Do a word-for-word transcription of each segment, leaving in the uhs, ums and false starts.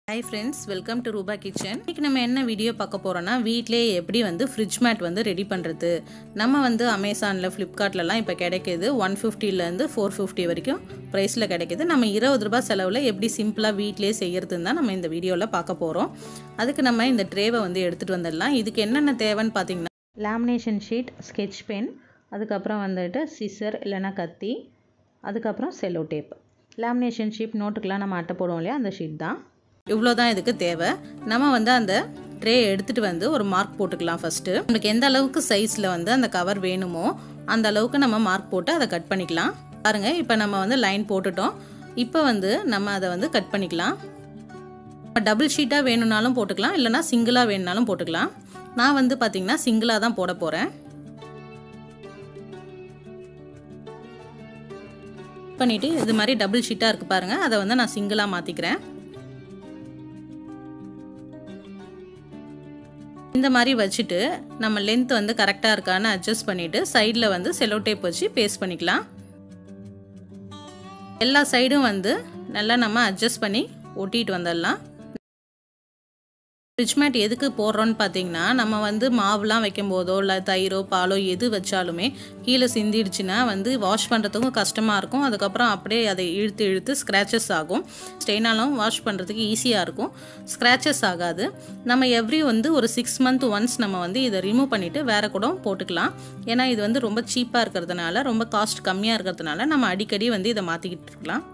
Hi friends, welcome to Ruba Kitchen. இன்னைக்கு நம்ம என்ன வீடியோ பார்க்க போறோம்னா வீட்லயே எப்படி வந்து ஃப்ரிட்ஜ் மேட் வந்து ரெடி பண்றது. நம்ம வந்து Amazonல Flipkartலலாம் இப்ப கிடைக்குது one fifty ல இருந்து four fifty வரைக்கும் பிரைஸ்ல கிடைக்குது. நம்ம இருபது ரூபாய் செலவுல எப்படி சிம்பிளா வீட்லயே செய்யறதுன்னு தான் நம்ம இந்த வீடியோல பார்க்க போறோம். அதுக்கு நம்ம இந்த ட்ரேவை வந்து எடுத்துட்டு வந்துடலாம். இதுக்கு என்னென்ன தேவைன்னு பாத்தீங்கன்னா லேமினேஷன் ஷீட், ஸ்கெட்ச் பென், அதுக்கு அப்புறம் வந்துட்டு சிசர் இல்லனா கத்தி, அதுக்கு அப்புறம் செல்லோ டேப். லேமினேஷன் ஷீட் நோட்டுக்குலாம் நம்ம அட்டை போடுவோம் இல்லையா அந்த ஷீட் தான். இவ்வளோதான் இதுக்கு தேவை. நம்ம வந்து அந்த ட்ரே எடுத்துகிட்டு வந்து ஒரு மார்க் போட்டுக்கலாம். ஃபஸ்ட்டு நமக்கு எந்த அளவுக்கு சைஸில் வந்து அந்த கவர் வேணுமோ அந்த அளவுக்கு நம்ம மார்க் போட்டு அதை கட் பண்ணிக்கலாம். பாருங்கள், இப்போ நம்ம வந்து லைன் போட்டுட்டோம். இப்போ வந்து நம்ம அதை வந்து கட் பண்ணிக்கலாம். டபுள் ஷீட்டாக வேணும்னாலும் போட்டுக்கலாம், இல்லைனா சிங்கிளாக வேணும்னாலும் போட்டுக்கலாம். நான் வந்து பார்த்திங்கன்னா சிங்கிளாக தான் போட போகிறேன். பண்ணிவிட்டு இது மாதிரி டபுள் ஷீட்டாக இருக்குது பாருங்கள், அதை வந்து நான் சிங்கிளாக மாற்றிக்கிறேன். இந்த மாதிரி வச்சுட்டு நம்ம லென்த் வந்து கரெக்டாக இருக்கான்னு அட்ஜஸ்ட் பண்ணிவிட்டு சைடில் வந்து செல்லோ டேப் வச்சு பேஸ்ட் பண்ணிக்கலாம். எல்லா சைடும் வந்து நல்லா நம்ம அட்ஜஸ்ட் பண்ணி ஒட்டிட்டு வந்துடலாம். ஃப்ரிட்ஜ் மேட் எதுக்கு போடுறோன்னு பார்த்தீங்கன்னா, நம்ம வந்து மாவுலாம் வைக்கும் போதோ இல்லை தயிரோ பாலோ எது வச்சாலுமே கீழே சிந்திடுச்சுன்னா வந்து வாஷ் பண்ணுறதுக்கும் கஷ்டமாக இருக்கும். அதுக்கப்புறம் அப்படியே அதை இழுத்து இழுத்து ஸ்க்ராச்சஸ் ஆகும். ஸ்டெயினாலும் வாஷ் பண்ணுறதுக்கு ஈஸியாக இருக்கும், ஸ்க்ராச்சஸ் ஆகாது. நம்ம எவ்ரி வந்து ஒரு சிக்ஸ் மந்த் ஒன்ஸ் நம்ம வந்து இதை ரிமூவ் பண்ணிவிட்டு வேறு கூட போட்டுக்கலாம். ஏன்னா இது வந்து ரொம்ப சீப்பாக இருக்கிறதுனால, ரொம்ப காஸ்ட் கம்மியாக இருக்கிறதுனால நம்ம அடிக்கடி வந்து இதை மாற்றிக்கிட்டு இருக்கலாம்.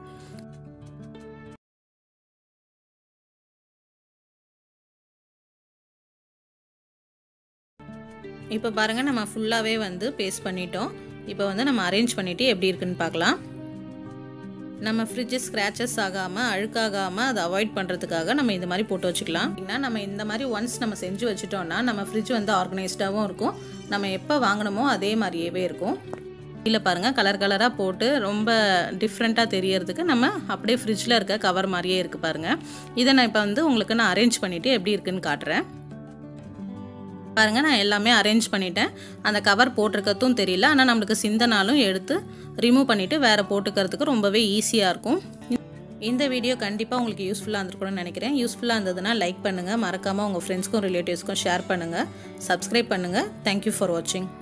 இப்போ பாருங்கள், நம்ம ஃபுல்லாகவே வந்து பேஸ்ட் பண்ணிட்டோம். இப்போ வந்து நம்ம அரேஞ்ச் பண்ணிவிட்டு எப்படி இருக்குன்னு பார்க்கலாம். நம்ம ஃப்ரிட்ஜு ஸ்க்ராச்சஸ் ஆகாமல் அழுக்காகாமல் அதை அவாய்ட் பண்ணுறதுக்காக நம்ம இந்த மாதிரி போட்டு வச்சுக்கலாம். ஏன்னா நம்ம இந்த மாதிரி ஒன்ஸ் நம்ம செஞ்சு வச்சுட்டோம்னா நம்ம ஃப்ரிட்ஜ் வந்து ஆர்கனைஸ்டாகவும் இருக்கும். நம்ம எப்போ வாங்கினோமோ அதே மாதிரியே இருக்கும். இல்லை பாருங்கள், கலர் கலராக போட்டு ரொம்ப டிஃப்ரெண்ட்டாக தெரியறதுக்கு நம்ம அப்படியே ஃப்ரிட்ஜில் இருக்க கவர் மாதிரியே இருக்குது பாருங்கள். இதை நான் இப்போ வந்து உங்களுக்கு நான் அரேஞ்ச் பண்ணிவிட்டு எப்படி இருக்குன்னு காட்டுறேன். பாருங்கள், நான் எல்லாமே அரேஞ்ச் பண்ணிட்டேன். அந்த கவர் போட்டிருக்கிறதும் தெரியல, ஆனால் நம்மளுக்கு சிந்தனாலும் எடுத்து ரிமூவ் பண்ணிவிட்டு வேறு போட்டுக்கிறதுக்கு ரொம்பவே ஈஸியாக இருக்கும். இந்த வீடியோ கண்டிப்பாக உங்களுக்கு யூஸ்ஃபுல்லாக இருந்திருக்கும்னு நினைக்கிறேன். யூஸ்ஃபுல்லாக இருந்ததுன்னா லைக் பண்ணுங்கள், மறக்காமல் உங்கள் ஃப்ரெண்ட்ஸ்க்கும் ரிலேட்டிவ்ஸ்க்கும் ஷேர் பண்ணுங்கள், சப்ஸ்கிரைப் பண்ணுங்கள். தேங்க்யூ ஃபார் வாட்சிங்.